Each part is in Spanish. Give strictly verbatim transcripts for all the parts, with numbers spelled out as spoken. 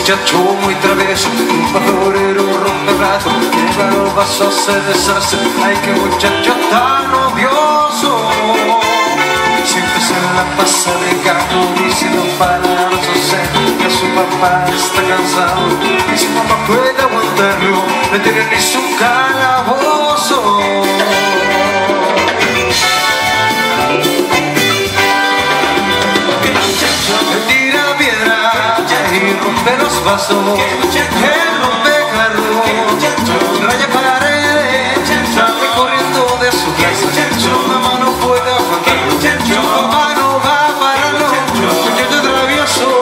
muchacho muy travieso, un pastorero rompebrazos, lleva los vasos, se deshace. Ay, qué muchacho tan odioso, siempre se la pasa de gato diciendo palabras, o sea, que su papá está cansado y su mamá puede aguantarlo, le tienen en su calabozo. Rompe los vasos, él rompe carros, raya paredes, sale corriendo de su casa. Su mamá no puede aguantarlo, su mamá no va a pararlo, muchacho travieso.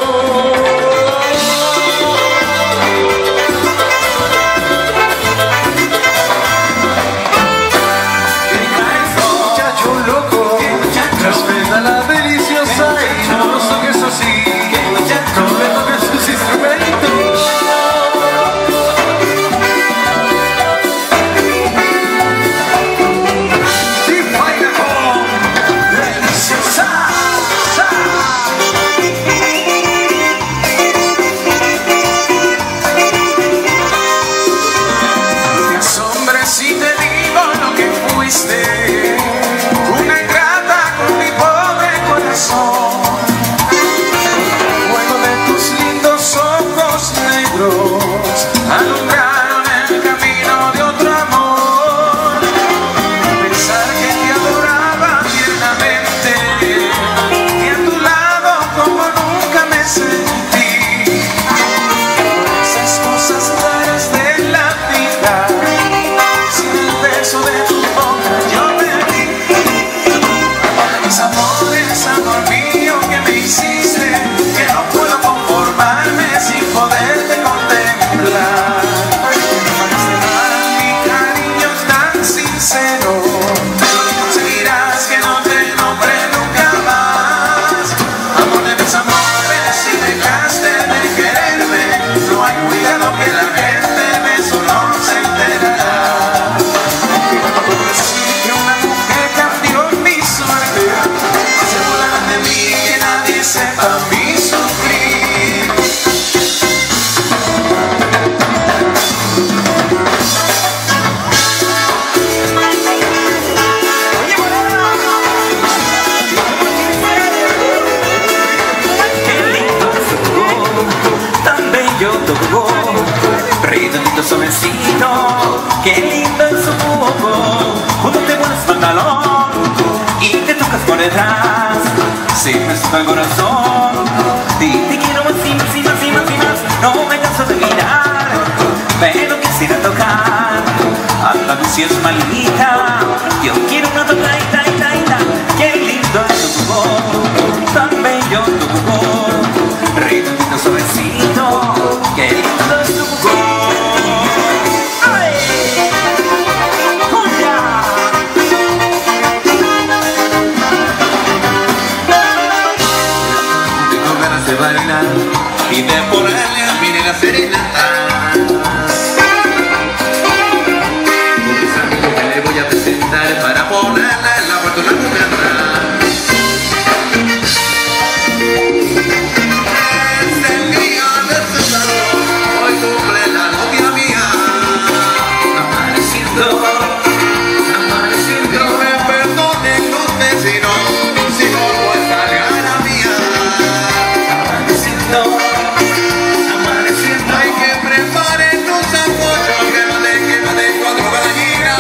Muchacho loco, respeta la deliciosa y no lo toques así. Alumbraron el camino de otro amor. Pensar que te adoraba tiernamente y a tu lado como nunca me sentí. Esas cosas raras de la vida, sin el beso de tu boca yo me di. Mis amores, amor mío, que me hiciste, que no puedo conformarme sin poderte contemplar. Redondito, suavecito, qué lindo es su cuerpo. Cuando te pones pantalón y te tocas por detrás, se me sube el corazón. Te, te quiero más y más y más y más y más. No me canso de mirar, pero quisiera tocar. Anda, si es malita, yo quiero una tocadita, ita, ita. Qué lindo es su cuerpo, tan bello tu cuerpo. Redondito, suavecito, qué lindo es tu cuerpo. Y de ponerle a mi nena serenata. Un amigo que le voy a presentar para ponerla en la puerta de una mujer. Es el día de su salud, hoy cumple la novia mía. Amaneciendo, amaneciendo. No me perdonen los vecinos si no pues salga la mía. Amaneciendo, hay que preparar un sancocho que no deje más de cuatro gallinas.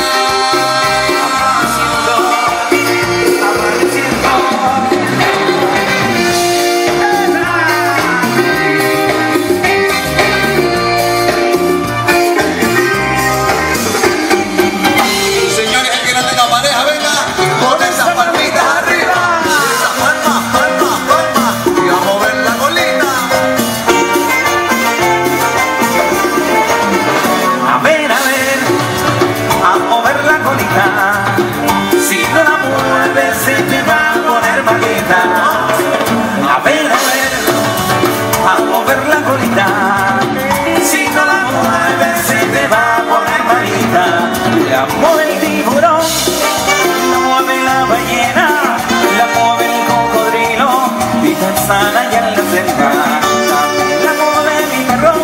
Amaneciendo, amaneciendo. Señores, el que no tenga pareja, venga con esas palmitas arriba. Esas palmas, palmas, palmas. Y a mover la colita. A ver, a ver, a mover la colita. Si no la mueves se te va a poner malita. A ver, a ver, a mover la colita. Si no la mueves se te va a poner malita. La mueve el tiburón, la mueve la ballena, la mueve el cocodrilo y tan sana ya en la selva. La mueve mi perro.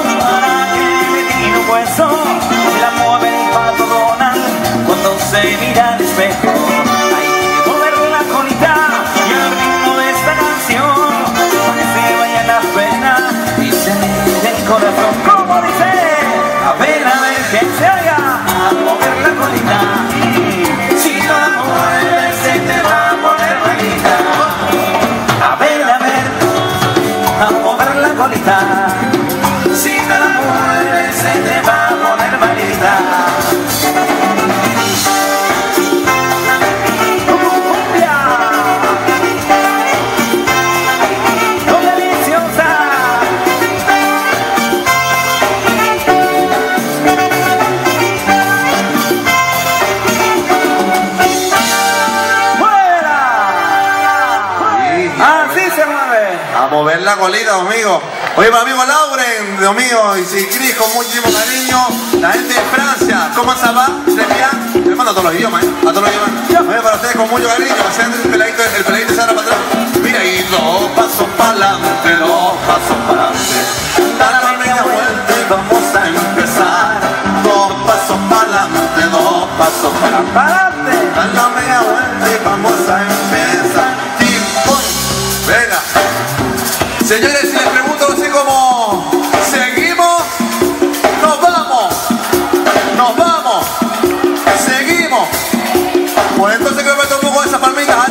mover la colita, Dios mío. Oye, mi amigo Lauren, Dios mío, y si Cris, con muchísimo cariño, la gente de Francia, ¿cómo se va? ¿Se hermano, a todos los idiomas, ¿eh? A todos los idiomas. Oye, para ustedes con mucho cariño, hacen el peladito, el peladito se para atrás. Mira, y dos pasos para adelante, dos pasos para adelante. Da la media vuelta y vamos a empezar. Dos pasos para adelante, dos pasos para adelante. Da la media vuelta y vamos a empezar. Tiempo. Venga. Señores, si les pregunto así como, ¿seguimos? Nos vamos. Nos vamos. Seguimos. Pues entonces que me meto un poco de esas palmitas.